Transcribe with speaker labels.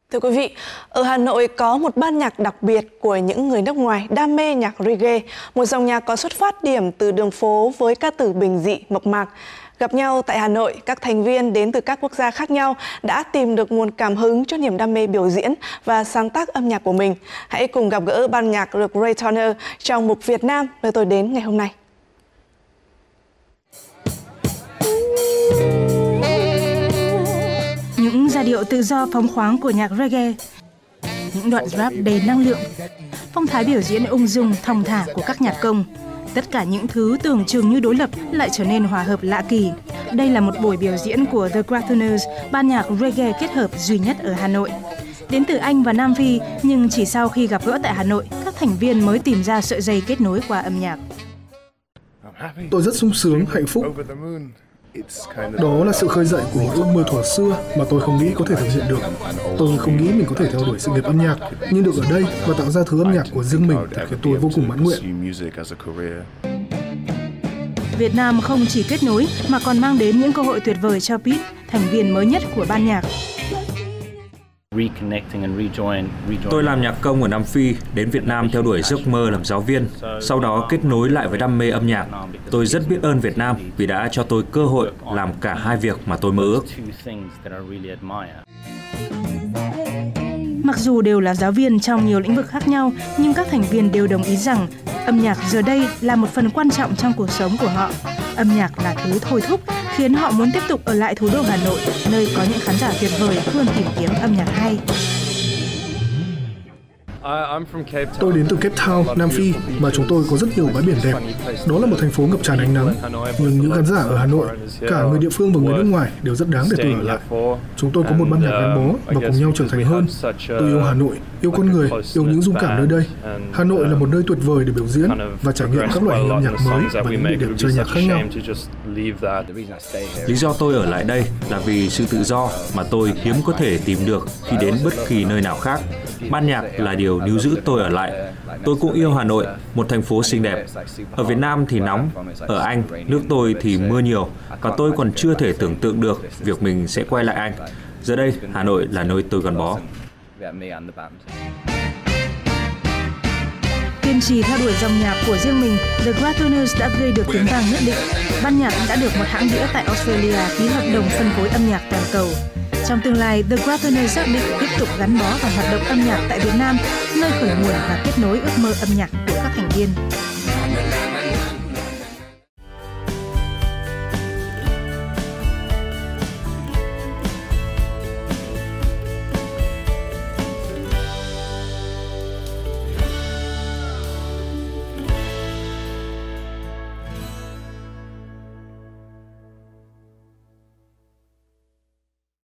Speaker 1: Thưa quý vị, ở Hà Nội có một ban nhạc đặc biệt của những người nước ngoài đam mê nhạc reggae, một dòng nhạc có xuất phát điểm từ đường phố với ca từ bình dị, mộc mạc. Gặp nhau tại Hà Nội, các thành viên đến từ các quốc gia khác nhau đã tìm được nguồn cảm hứng cho niềm đam mê biểu diễn và sáng tác âm nhạc của mình. Hãy cùng gặp gỡ ban nhạc The Grey Toners trong mục Việt Nam nơi tôi đến ngày hôm nay.
Speaker 2: Những giai điệu tự do phóng khoáng của nhạc reggae, những đoạn rap đầy năng lượng, phong thái biểu diễn ung dung thong thả của các nhạc công. Tất cả những thứ tưởng chừng như đối lập lại trở nên hòa hợp lạ kỳ. Đây là một buổi biểu diễn của The Grey Toners, ban nhạc reggae kết hợp duy nhất ở Hà Nội. Đến từ Anh và Nam Phi, nhưng chỉ sau khi gặp gỡ tại Hà Nội, các thành viên mới tìm ra sợi dây kết nối qua âm nhạc.
Speaker 3: Tôi rất sung sướng, hạnh phúc. Đó là sự khơi dậy của một ước mơ thuở xưa mà tôi không nghĩ có thể thực hiện được. Tôi không nghĩ mình có thể theo đuổi sự nghiệp âm nhạc, nhưng được ở đây và tạo ra thứ âm nhạc của riêng mình thì khiến tôi vô cùng mãn nguyện.
Speaker 2: Việt Nam không chỉ kết nối mà còn mang đến những cơ hội tuyệt vời cho Pete, thành viên mới nhất của ban nhạc.
Speaker 4: Tôi làm nhạc công ở Nam Phi, đến Việt Nam theo đuổi giấc mơ làm giáo viên, sau đó kết nối lại với đam mê âm nhạc. Tôi rất biết ơn Việt Nam vì đã cho tôi cơ hội làm cả hai việc mà tôi mơ ước.
Speaker 2: Mặc dù đều là giáo viên trong nhiều lĩnh vực khác nhau, nhưng các thành viên đều đồng ý rằng âm nhạc giờ đây là một phần quan trọng trong cuộc sống của họ. Âm nhạc là thứ thôi thúc, khiến họ muốn tiếp tục ở lại thủ đô Hà Nội, nơi có những khán giả tuyệt vời luôn tìm kiếm âm nhạc hay.
Speaker 3: Tôi đến từ Cape Town, Nam Phi, mà chúng tôi có rất nhiều bãi biển đẹp. Đó là một thành phố ngập tràn ánh nắng. Nhưng những khán giả ở Hà Nội, cả người địa phương và người nước ngoài đều rất đáng để tôi ở lại. Chúng tôi có một ban nhạc gắn bó và cùng nhau trưởng thành hơn. Tôi yêu Hà Nội, yêu con người, yêu những dung cảm nơi đây. Hà Nội là một nơi tuyệt vời để biểu diễn và trải nghiệm các loại hình âm nhạc mới và những địa điểm chơi nhạc khác nhau.
Speaker 4: Lý do tôi ở lại đây là vì sự tự do mà tôi hiếm có thể tìm được khi đến bất kỳ nơi nào khác. Ban nhạc là điều níu giữ tôi ở lại. Tôi cũng yêu Hà Nội, một thành phố xinh đẹp. Ở Việt Nam thì nóng, ở Anh, nước tôi thì mưa nhiều, và tôi còn chưa thể tưởng tượng được việc mình sẽ quay lại Anh. Giờ đây, Hà Nội là nơi tôi gắn bó.
Speaker 2: Kiên trì theo đuổi dòng nhạc của riêng mình, The Grey Toners đã gây được tiếng vang nhất định. Ban nhạc đã được một hãng đĩa tại Australia ký hợp đồng phân phối âm nhạc toàn cầu. Trong tương lai, The Grey Toners xác định tiếp tục gắn bó và hoạt động âm nhạc tại Việt Nam, nơi khởi nguồn và kết nối ước mơ âm nhạc của các thành viên.